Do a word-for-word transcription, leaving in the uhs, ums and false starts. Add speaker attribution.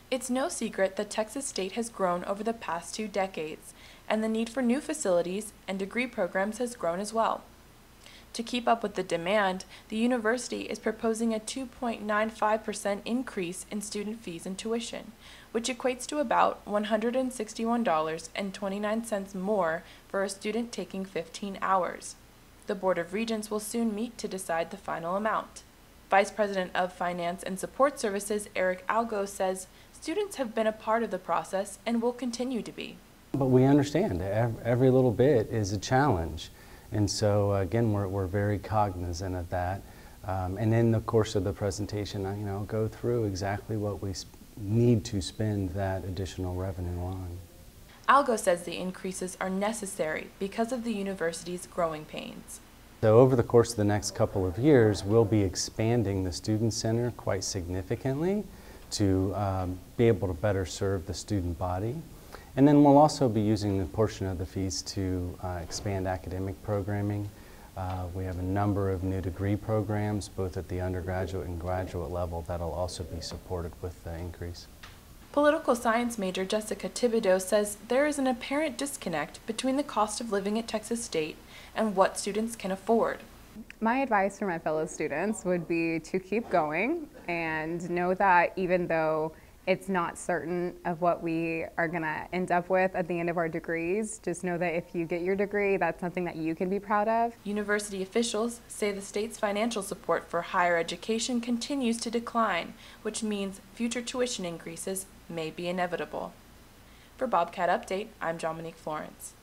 Speaker 1: It's no secret that Texas State has grown over the past two decades, and the need for new facilities and degree programs has grown as well. To keep up with the demand, the university is proposing a two point nine five percent increase in student fees and tuition, which equates to about one hundred sixty-one dollars and twenty-nine cents more for a student taking fifteen hours. The Board of Regents will soon meet to decide the final amount. Vice President of Finance and Support Services Eric Algo says students have been a part of the process and will continue to be.
Speaker 2: But we understand every little bit is a challenge. And so again, we're, we're very cognizant of that. Um, and in the course of the presentation, I, you know, go through exactly what we need to spend that additional revenue on.
Speaker 1: Algo says the increases are necessary because of the university's growing pains.
Speaker 2: So over the course of the next couple of years, we'll be expanding the Student Center quite significantly to um, be able to better serve the student body. And then we'll also be using a portion of the fees to uh, expand academic programming. Uh, we have a number of new degree programs, both at the undergraduate and graduate level, that'll also be supported with the increase.
Speaker 1: Political science major Jessica Thibodeau says there is an apparent disconnect between the cost of living at Texas State and what students can afford.
Speaker 3: My advice for my fellow students would be to keep going and know that even though it's not certain of what we are going to end up with at the end of our degrees, just know that if you get your degree, that's something that you can be proud of.
Speaker 1: University officials say the state's financial support for higher education continues to decline, which means future tuition increases may be inevitable. For Bobcat Update, I'm Jamonique Florence.